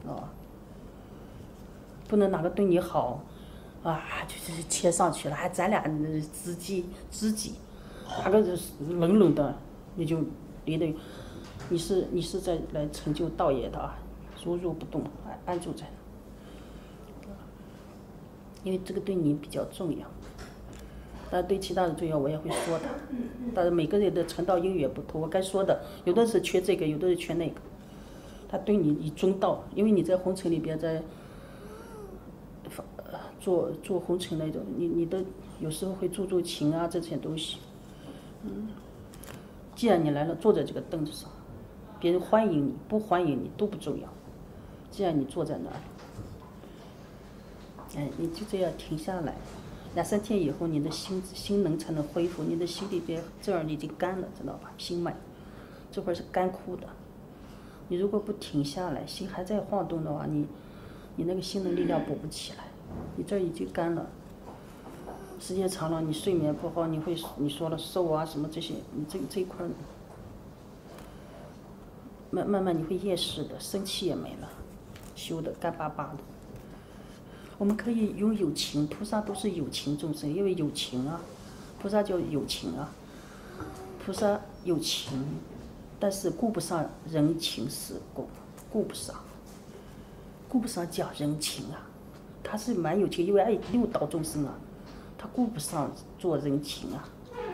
不能哪个对你好，就是贴上去了，还咱俩知己，哪个冷冷的，你就离得，你是在来成就道业的啊，如如不动，安住在那，因为这个对你比较重要，但对其他人重要我也会说的，但是每个人的成道因缘不同，我该说的，有的是缺这个，有的是缺那个。他对你以中道，因为你在红尘里边在做红尘那种，你的有时候会做情啊这些东西，既然你来了，坐在这个凳子上，别人欢迎你不欢迎你都不重要，既然你坐在那儿，你就这样停下来，2、3天以后，你的心能才能恢复，你的心里边这儿已经干了，知道吧？心脉这会儿是干枯的。你如果不停下来，心还在晃动的话，你那个心的力量补不起来，你这已经干了。时间长了，你睡眠不好，你说了瘦啊什么这些，你这一块，慢慢你会厌世的，生气也没了，修的干巴巴的。我们可以用有情，菩萨都是有情众生，因为有情啊，菩萨叫有情啊，菩萨有情。但是顾不上人情世故，顾不上讲人情啊，他是蛮有情，因为爱六道众生啊，他顾不上做人情啊。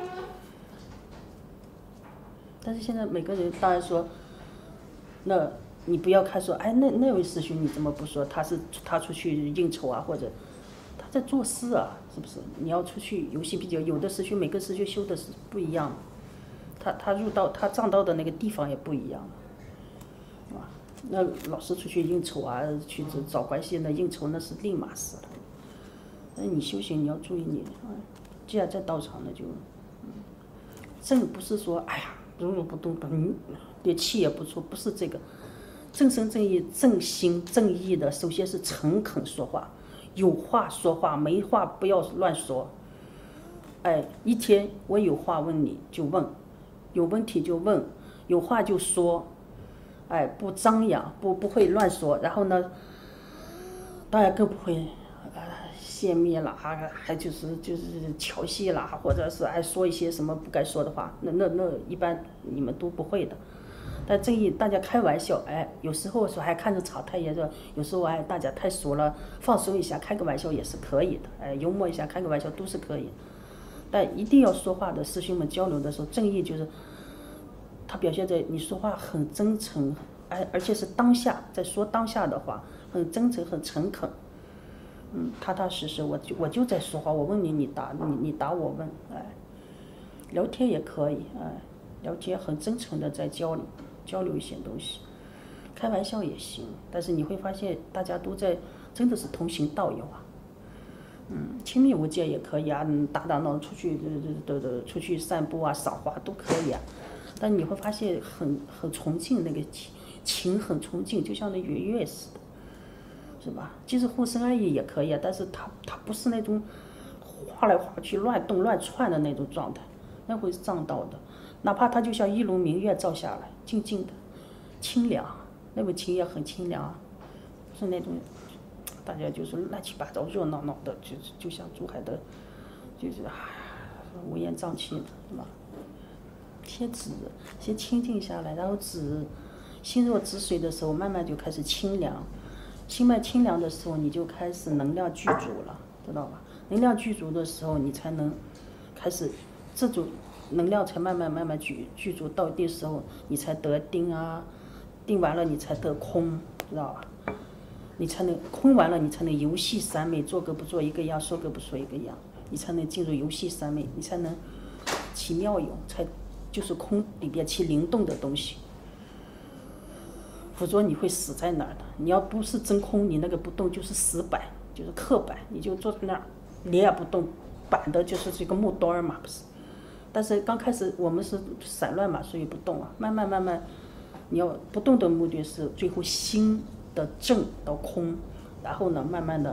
但是现在每个人当然说，那你不要看说，那位师兄你怎么不说？他出去应酬啊，或者他在做事啊，是不是？你要出去游戏比较，有的师兄每个师兄修的是不一样。他入道，他藏道的那个地方也不一样，那老是出去应酬啊，去找关系那应酬那是另码事了。那你修行你要注意你，既然在道场那就，正不是说如如不动，连气也不出，不是这个，正身正义、正心正义的，首先是诚恳说话，有话说话，没话不要乱说。一天我有话问你就问。有问题就问，有话就说，不张扬，不会乱说。然后呢，当然更不会泄密啦，还就是调戏啦，或者是说一些什么不该说的话。那一般你们都不会的。 但正义大家开玩笑，哎，有时候说还看着吵太严重，有时候哎大家太熟了，放松一下，开个玩笑也是可以的，哎，幽默一下，开个玩笑都是可以。但一定要说话的师兄们交流的时候，正义就是他表现在你说话很真诚，而且是当下在说当下的话，很真诚很诚恳，踏踏实实，我就在说话，我问你，你答我问，哎，聊天也可以，哎，聊天很真诚的在交流一些东西，开玩笑也行，但是你会发现大家都在真的是同行道友啊。亲密无间也可以啊，打闹出去出去散步啊，赏花都可以啊。但你会发现很崇敬，那个情很崇敬，就像那圆月似的，是吧？即使互生爱意也可以啊，但是他不是那种划来划去乱动乱窜的那种状态，那会伤到的。哪怕他就像一轮明月照下来，静静的，清凉，那位情也很清凉啊，是那种。大家就是乱七八糟、热闹闹的，就像珠海的，就是乌烟瘴气的，是吧？先清静下来，然后心若止水的时候，慢慢就开始清凉。心脉清凉的时候，你就开始能量具足了，知道吧？能量具足的时候，你才能开始这种能量才慢慢具足到一定时候，你才得定啊，定完了你才得空，知道吧？你才能空完了，你才能游戏三昧，做个不做一个样，说个不说一个样，你才能进入游戏三昧，你才能起妙用，才就是空里边起灵动的东西。否则你会死在那儿的。你要不是真空，你那个不动就是死板，就是刻板，你就坐在那儿，脸也不动，板的就是这个木墩嘛，不是？但是刚开始我们是散乱嘛，所以不动啊。慢慢，你要不动的目的是最后心的正到空，然后呢，慢慢的，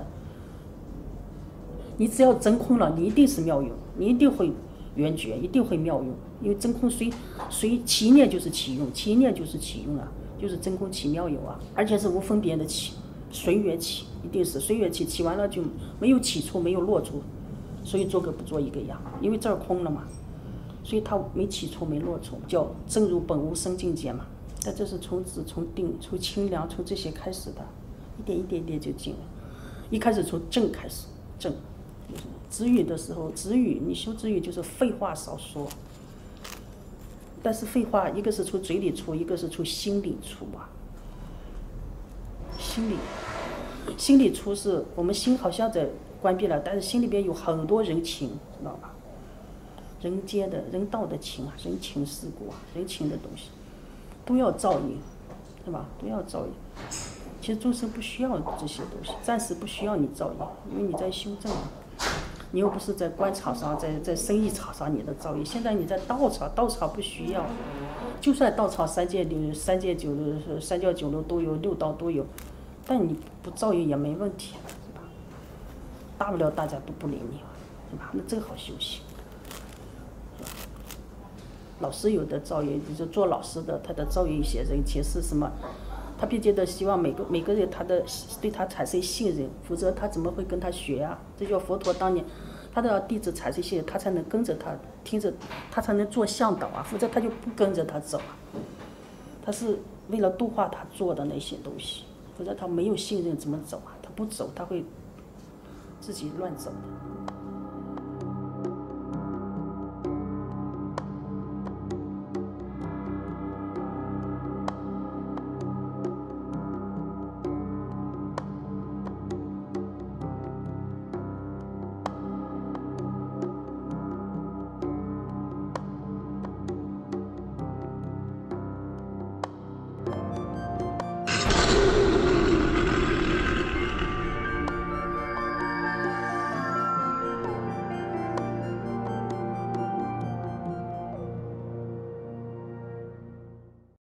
你只要真空了，你一定是妙用，你一定会圆觉，一定会妙用，因为真空随起一念就是起用，起一念就是起用啊，就是真空起妙用啊，而且是无分别的起，随缘起，一定是随缘起，起完了就没有起处，没有落处，所以做个不做一个样，因为这儿空了嘛，所以它没起处没落处，叫正如本无生境界嘛。但这是从止、从定、从清凉、从这些开始的，一点就进了。一开始从正开始，正，止语的时候，止语你修止语就是废话少说。但是废话，一个是从嘴里出，一个是从心里出啊。心里出是我们心好像在关闭了，但是心里边有很多人情，知道吧？人间的人道的情啊，人情世故啊，人情的东西。都要照应，是吧？都要照应。其实众生不需要这些东西，暂时不需要你照应，因为你在修正，你又不是在官场上，在生意场上你的照应。现在你在道场不需要，就算道场三教九流都有，六道都有，但你不照应也没问题，是吧？大不了大家都不理你，是吧？那正好修行。老师有的造业，就是做老师的，他的造业一些人情是什么？他毕竟的希望每个人对他产生信任，否则他怎么会跟他学啊？这叫佛陀当年，他的弟子产生信任，他才能跟着他，听着他才能做向导啊，否则他就不跟着他走啊。他是为了度化他做的那些东西，否则他没有信任怎么走啊？他不走，他会自己乱走的。